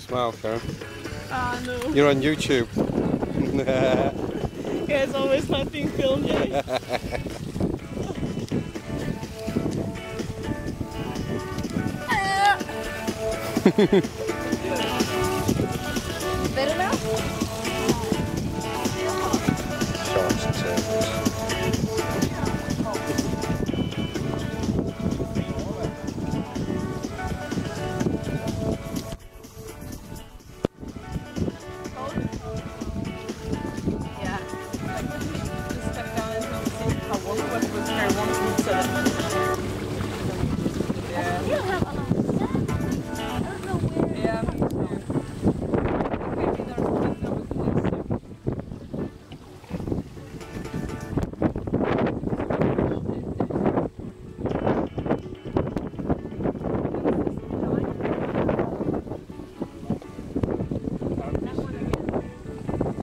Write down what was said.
smile, Karen. Ah, no. You're on YouTube. Yeah, it's always not being filmed yet.